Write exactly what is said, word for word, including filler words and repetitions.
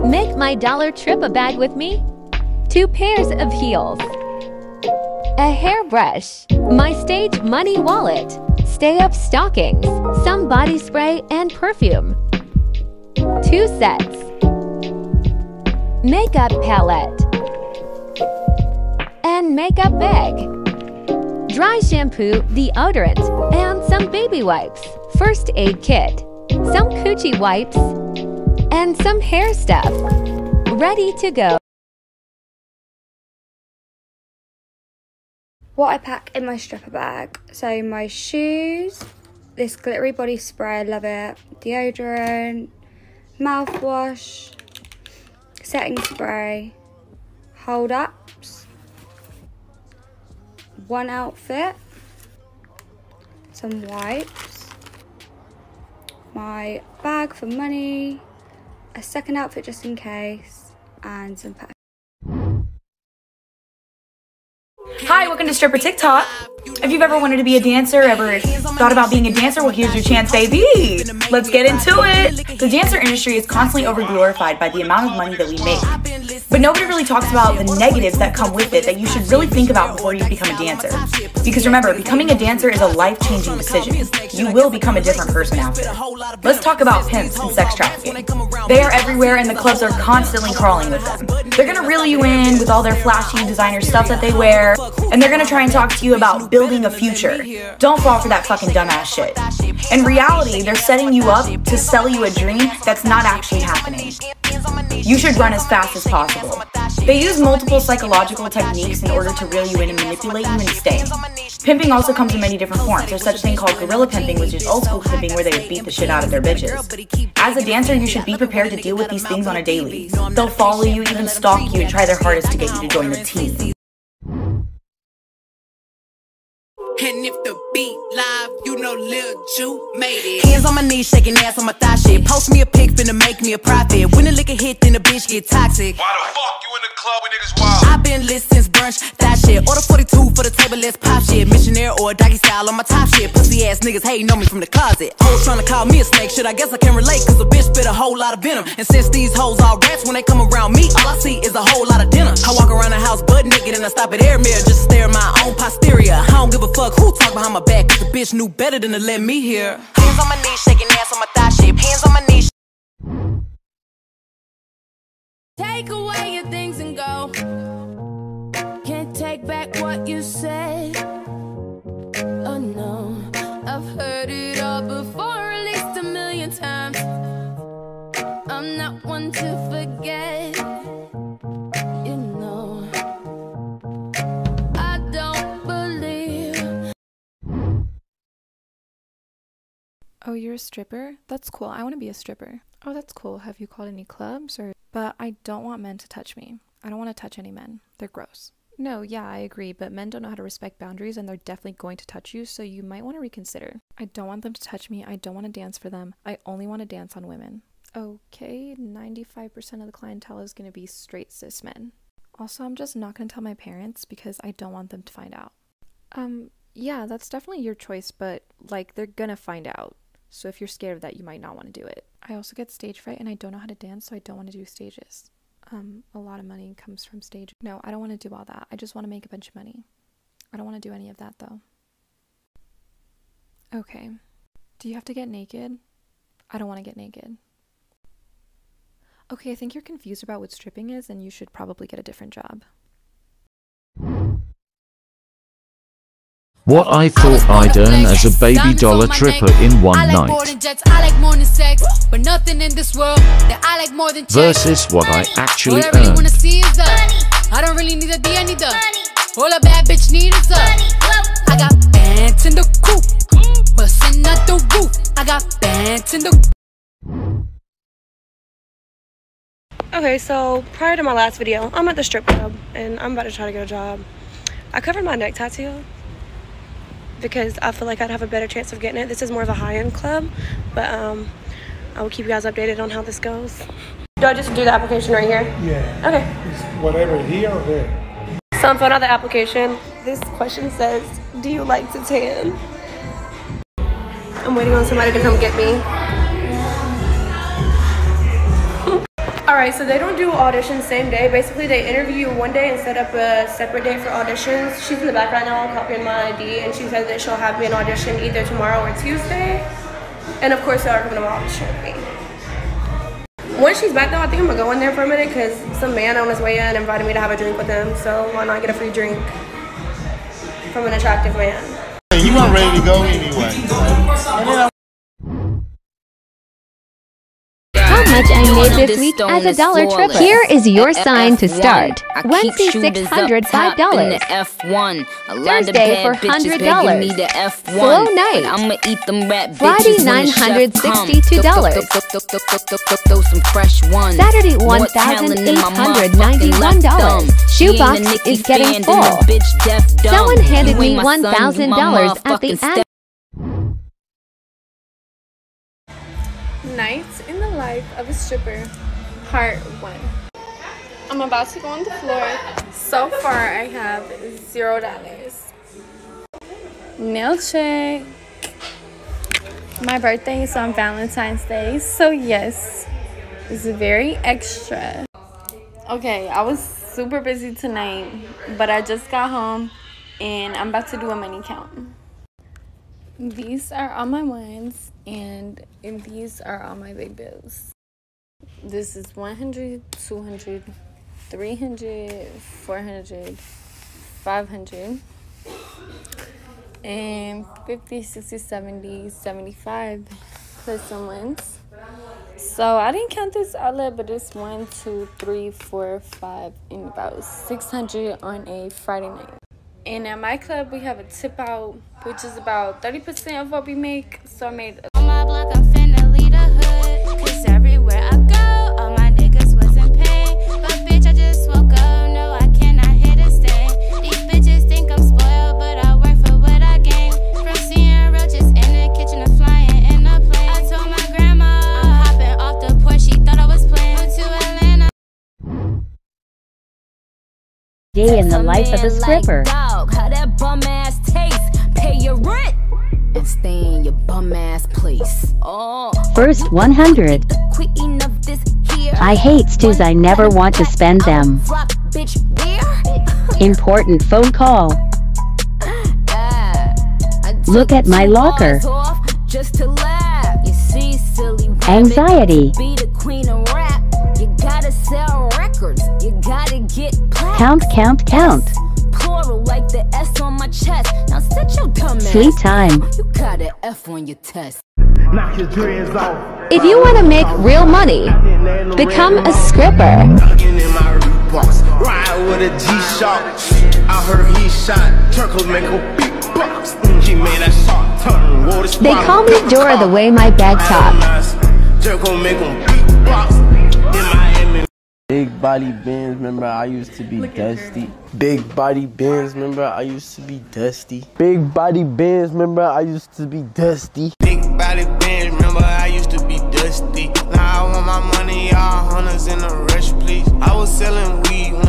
Make my dollar trip a bag with me. Two pairs of heels. A hairbrush. My stage money wallet. Stay up stockings. Some body spray and perfume. Two sets. Makeup palette. And makeup bag. Dry shampoo, deodorant, and some baby wipes. First aid kit. Some coochie wipes. And some hair stuff. Ready to go. What I pack in my stripper bag. So my shoes, this glittery body spray, I love it. Deodorant, mouthwash, setting spray, hold ups, one outfit, some wipes, my bag for money, a second outfit just in case, and some perfume. Hi, welcome to Stripper TikTok. If you've ever wanted to be a dancer, ever thought about being a dancer, well, here's your chance, baby. Let's get into it. The dancer industry is constantly overglorified by the amount of money that we make. But nobody really talks about the negatives that come with it that you should really think about before you become a dancer. Because remember, becoming a dancer is a life-changing decision. You will become a different person after. Let's talk about pimps and sex trafficking. They are everywhere and the clubs are constantly crawling with them. They're gonna reel you in with all their flashy designer stuff that they wear, and they're gonna try and talk to you about building a future. Don't fall for that fucking dumbass shit. In reality, they're setting you up to sell you a dream that's not actually happening. You should run as fast as possible. They use multiple psychological techniques in order to reel you in and manipulate you into staying. Pimping also comes in many different forms. There's such a thing called guerrilla pimping, which is old school pimping where they would beat the shit out of their bitches. As a dancer, you should be prepared to deal with these things on a daily. They'll follow you, even stalk you, and try their hardest to get you to join the team. And if the beat live, you know Lil Ju made it. Hands on my knees, shaking ass on my thigh shit. Post me a pic, finna make me a profit. When the liquor hit, then the bitch get toxic. Why the fuck you in the club when niggas wild? I've been lit since brunch, that shit. Order forty-two for the table, let's pop shit. Missionaire or doggy style on my top shit. Pussy ass niggas hating on me from the closet. Hoes trying to call me a snake, shit, I guess I can relate. Cause a bitch spit a whole lot of venom. And since these hoes all rats, when they come around me, all I see is a whole lot of dinner. I walk around the house butt naked and I stop at air mirror just to stare at my own posterior. I don't give a fuck who talk behind my back, cause the bitch knew better than to let me hear. Hands on my knees, shaking ass on my thigh shit. Hands on my knees. Take away your things and go. Can't take back what you said. Oh no, I've heard it all before, at least a million times. I'm not one to forget. You know, I don't believe. Oh, you're a stripper? That's cool. I want to be a stripper. Oh, that's cool. Have you called any clubs or... But I don't want men to touch me. I don't want to touch any men. They're gross. No, yeah, I agree, but men don't know how to respect boundaries and they're definitely going to touch you, so you might want to reconsider. I don't want them to touch me. I don't want to dance for them. I only want to dance on women. Okay, ninety-five percent of the clientele is going to be straight cis men. Also, I'm just not going to tell my parents because I don't want them to find out. Um, yeah, that's definitely your choice, but, like, they're gonna find out. So if you're scared of that, you might not want to do it. I also get stage fright and I don't know how to dance, so I don't want to do stages. Um, a lot of money comes from stage. No, I don't want to do all that. I just want to make a bunch of money. I don't want to do any of that, though. Okay. Do you have to get naked? I don't want to get naked. Okay, I think you're confused about what stripping is, and you should probably get a different job. What I thought I'd earn as a baby dollar tripper in one night versus what I actually earned. I don't really need a D, I need the all a bad bitch need is a I got bands in the coop, bustin' out the roof. I got bands in the. Okay, so prior to my last video, I'm at the strip club and I'm about to try to get a job. I covered my neck tattoo because I feel like I'd have a better chance of getting it. This is more of a high-end club, but um, I will keep you guys updated on how this goes. Do I just do the application right here? Yeah. Okay. It's whatever, here or there. So I'm filling out the application. This question says, do you like to tan? I'm waiting on somebody to come get me. Alright, so they don't do auditions same day. Basically, they interview you one day and set up a separate day for auditions. She's in the back right now, I'm copying my I D, and she said that she'll have me an audition either tomorrow or Tuesday. And of course, they are coming to audition with me. Once she's back though, I think I'm gonna go in there for a minute because some man on his way in invited me to have a drink with him. So why not get a free drink from an attractive man? You weren't ready to go anyway. How much I made this week as a dollar trip. Here is your sign to start. Wednesday, six hundred five dollars. Thursday, for one hundred dollars. Slow night. Friday, nine hundred sixty-two dollars. Saturday, one thousand eight hundred ninety-one dollars. Shoebox is getting full. Someone handed me one thousand dollars at the end. Nights in the life of a stripper, part one. I'm about to go on the floor. So far, I have zero dollars. Nail check. My birthday is on Valentine's Day, so yes, it's very extra. Okay, I was super busy tonight, but I just got home and I'm about to do a money count. These are all my ones, and these are all my big bills. This is one hundred, two hundred, three hundred, four hundred, five hundred, and fifty, sixty, seventy, seventy-five, plus some ones. So I didn't count this outlet, but it's one, two, three, four, five, and about six hundred on a Friday night. And at my club, we have a tip out, which is about thirty percent of what we make. So I made a on my block, I'm finna lead a hood. Cause everywhere I go, all my niggas wasn't paid. But bitch, I just woke up, no, I cannot hit a stand. These bitches think I'm spoiled, but I work for what I gain. From seeing roaches in the kitchen to flying in a plane. I told my grandma, I'm hopping off the porch, she thought I was playing. To Atlanta. Day in the life of a stripper. How that bum ass taste? Pay your rent and stay in your bum ass place. Oh, First one hundred. queen of this here. I hate stews, I never want to spend them. Flop, bitch, where? Important phone call. Yeah, I took Look at my two locker. bars off just to laugh. You see, silly rabbit, Anxiety. be the queen of rap. You gotta sell records. You gotta get plaques. Count, count, count. Plural like the S on my chest. Now sit your dumb ass. Sleep time. You got an F on your test. Knock your dreads off. If you want to make real money, become a stripper. Ride with a G-Shock. I heard he shot. Turkle make a big box. He made that shot turn. Water They call me Dora the way my bag top. Turkle make a big box. In Miami. Big body bands, remember I used to be dusty. Big body bands, remember I used to be dusty. Big body bands, remember I used to be dusty. Big body bands, remember I used to be dusty. Now I want my money, all hunters in a rush, please. I was selling weed when